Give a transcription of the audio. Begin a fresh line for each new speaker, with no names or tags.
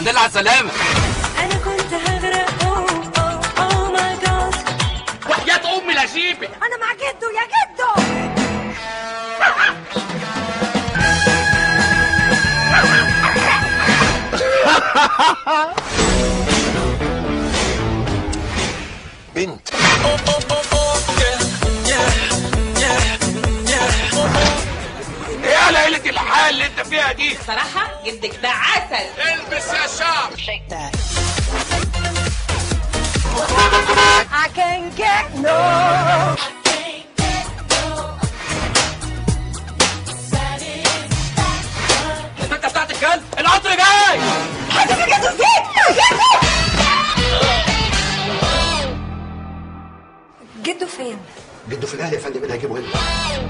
الحمد لله على السلامة.
انا كنت هغرق. اوه ماي جاد.
وحياة امي لا جيبك.
انا مع جدو يا جدو.
بنت
ايه على قلة الحال اللي انت فيها دي؟
صراحة جدك ده عسل.
البس يا شعب.
I can't get no.
الفتة بتاعت الكلب القطر جاي.
جدو فين؟
جده في الاهلي يا فندم، اللي هيجيبه هنا.